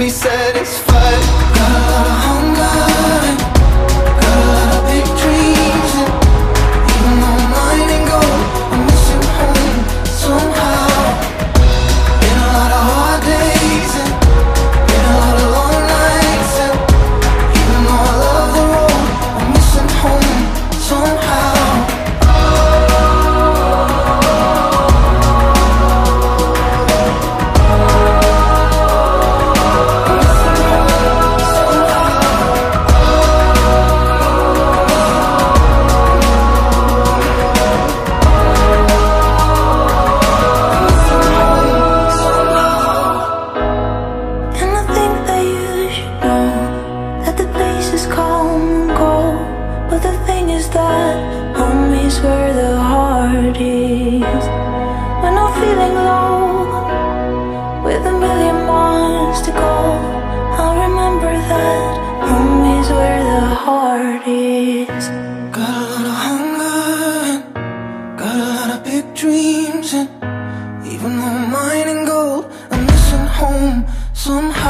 me satisfied. Got a lot of hunger, got a lot of big dreams, and even though mine ain't gold, I'm missing home somehow. Been a lot of hard days and been a lot of long nights, and even though I love the road, I'm missing home somehow. Where the heart is. When I'm feeling low, with a million miles to go, I'll remember that home is where the heart is. Got a lot of hunger, got a lot of big dreams, and even though mine ain't gold, I'm missing home somehow.